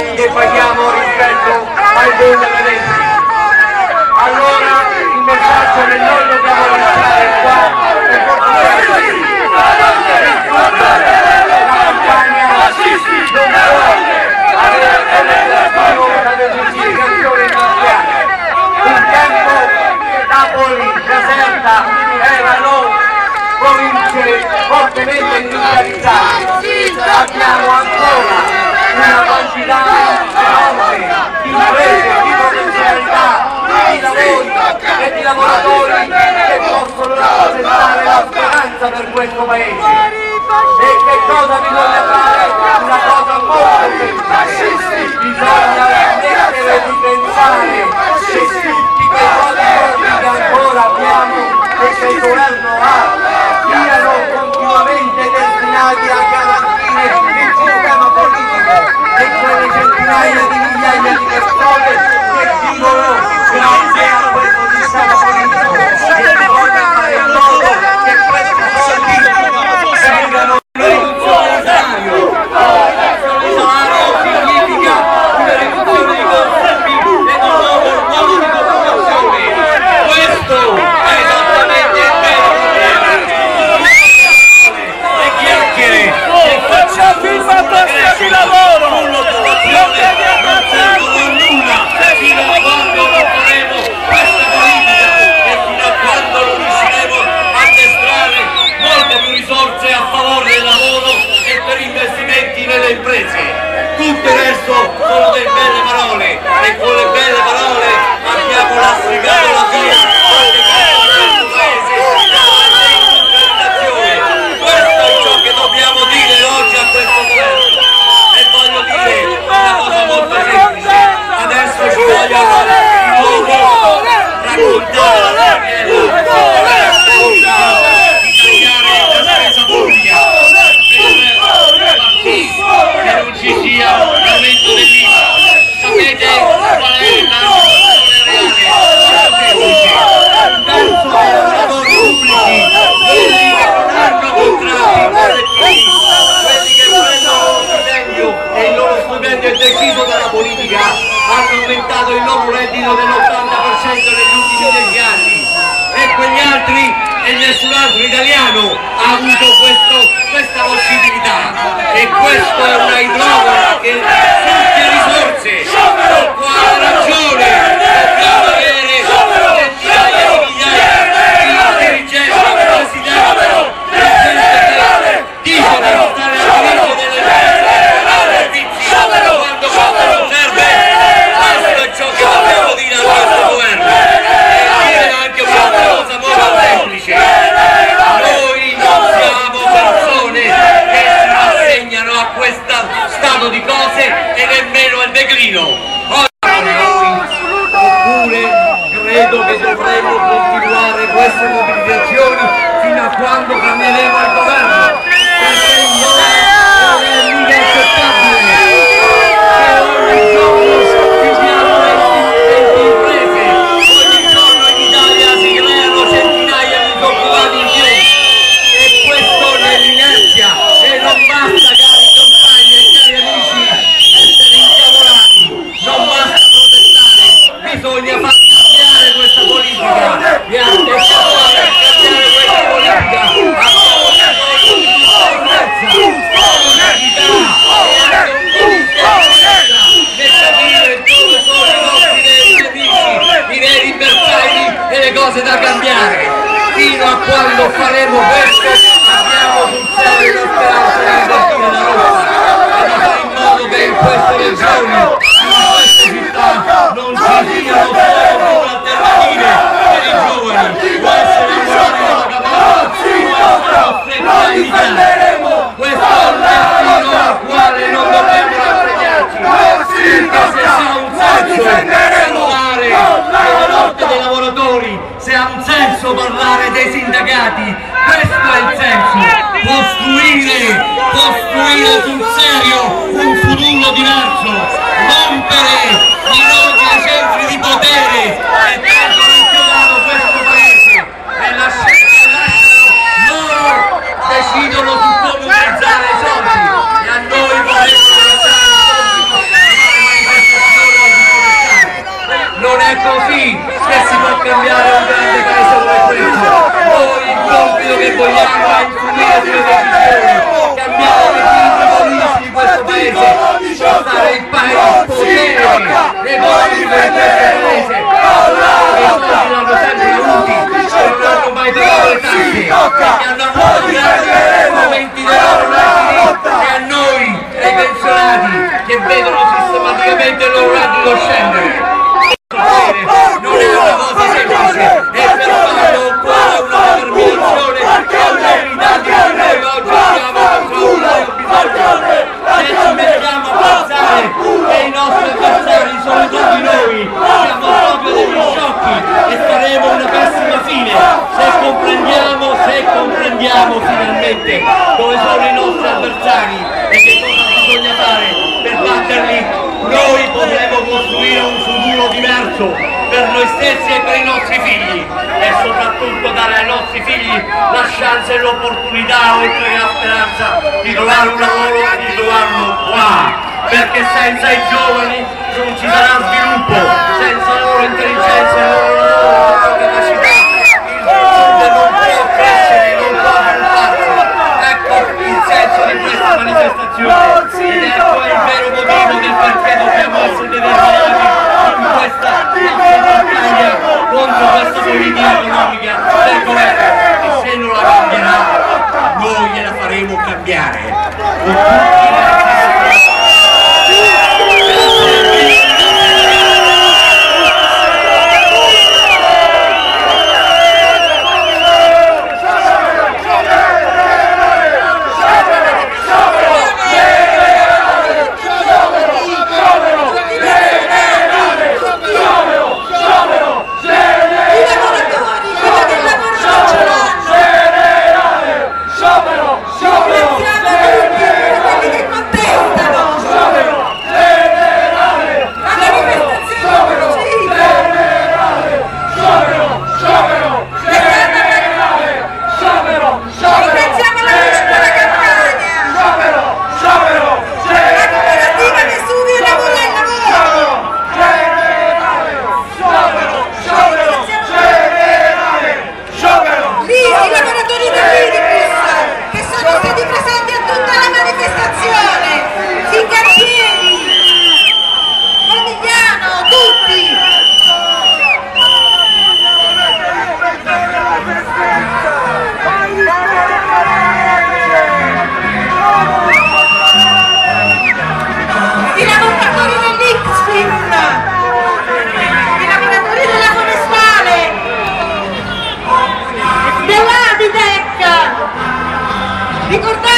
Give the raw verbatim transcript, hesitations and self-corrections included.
che paghiamo rispetto ai duemilaventi. Allora il messaggio che noi dobbiamo lasciare qua è portare la campagna non può avere una desertificazione industriale. Un tempo Napoli, Caserta erano province fortemente industrializzate. Abbiamo ancora una quantità enorme di imprese, di potenzialità, di lavori e di lavoratori che possono rappresentare la speranza per questo paese. E che cosa bisogna fare? Una cosa molto semplice. Bisogna smettere di pensare che tutti quei soldi che ancora abbiamo e che il governo ha siano continuamente destinati a garantire il sistema politico e quelle centinaia di migliaia di persone che vivono grazie a questo sistema politico. E bisogna fare in modo che questi soldi vengano tutto il resto sono delle belle parole e con le belle parole abbiamo lastricato la via del paese. Questo è ciò che dobbiamo dire oggi a questo governo e voglio dire una cosa molto semplice. Adesso ci voglio di nuovo raccontare la storia di tagliare la spesa pubblica che non ci sia un aumento dell'I V A. Sapete qual è la situazione reale? Un terzo dei lavoratori pubblici, quelli che non hanno contratti collettivi, quelli che prendono lo stipendio e il loro stipendio è deciso dalla politica, hanno aumentato il loro reddito dell'ottanta per cento negli ultimi dieci anni. E quegli altri e nessun altro italiano ha avuto questo, questa possibilità, e questo è una idrovora che succhia risorse. Per quale ragione dobbiamo avere centinaia di migliaia di dirigenti, presidenti, gente che dicono di stare al servizio delle servizi quando questo non serve? Questo è ciò che dobbiamo dire a questo governo. E dire anche un'altra cosa molto semplice: noi non siamo persone che si rassegnano a questo stato di cose e nemmeno al declino. Oppure credo che dovremmo continuare queste mobilitazioni fino a quando cambieremo il governo, perché il governo non è mica accettabile che ogni giorno chiudiamo le imprese, ogni giorno in Italia si creano centinaia di disoccupati in più, e questo nell'inerzia. E non basta, cari compagni e cari amici, essere incavolati, non basta protestare, bisogna far cambiare questa politica, e attenzione a far cambiare questa politica abbiamo bisogno di sicurezza, unità e anche un po' di sicurezza nel capire dove sono i nostri veri nemici, i veri bersagli e le cose da cambiare. Fino a quando faremo questo abbiamo sul serio la speranza di invertire la rotta e di fare in modo che in queste regioni, in queste città, non ci siano solo alternative per i giovani. Può essere un giorno da cavallo, può essere costretto a emigrare. Questo è un destino al quale non dobbiamo rassegnarci, perché se ha un senso parlare della lotta dei lavoratori, se ha un senso parlare dei sindacati, questo è il senso. Costruire, costruire sul serio un futuro diverso, rompere i nostri centri di potere e tenere inchiodato questo paese, e lasciare, lasciano, loro decidono su come utilizzare i soldi, e a noi vorrebbero lasciare i soldi è così che si può cambiare un grande paese come questo. Noi il compito che vogliamo è influire sulle decisioni, cambiare le crisi politiche di questo paese, portare il paese al potere, le cose di questo paese. I soldi l'hanno sempre avuti, non hanno mai pagato le tasse, e hanno avuto grandi momenti dei loro redditi, e a noi, ai pensionati, che vedono sistematicamente il loro reddito scendere. Non è una cosa semplice, e per farlo occorre una determinazione e un'unità di cui noi oggi abbiamo straordinario bisogno. Se ci mettiamo a pensare che i nostri avversari sono tutti noi, siamo proprio degli sciocchi e faremo una pessima fine. Se comprendiamo, se comprendiamo finalmente dove sono i nostri avversari e che cosa bisogna fare per batterli, noi potremo costruire un futuro diverso per noi stessi e per i nostri figli, e soprattutto dare ai nostri figli la chance e l'opportunità, oltre che la speranza, di trovare un lavoro e di trovarlo qua, perché senza i giovani non ci sarà sviluppo, senza la loro intelligenza e la loro, la loro capacità il Sud non può crescere, non può svilupparsi. Ecco il senso di questa manifestazione ed ecco è il vero motivo del perché dobbiamo essere determinati in questa battaglia contro questa politica economica del governo, e se non la cambierà noi gliela faremo cambiare con tutti i Ricordate